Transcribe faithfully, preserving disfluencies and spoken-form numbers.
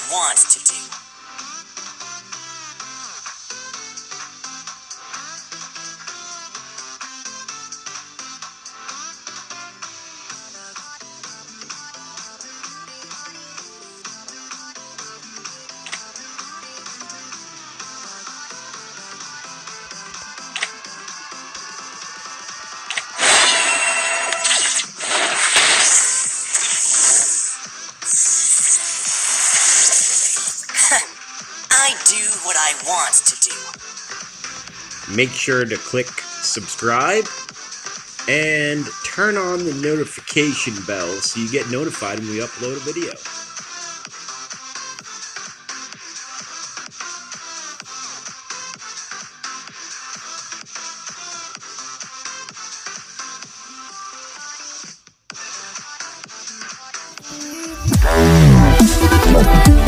want to do. I do what I want to do. Make sure to click subscribe and turn on the notification bell so you get notified when we upload a video. Thank you.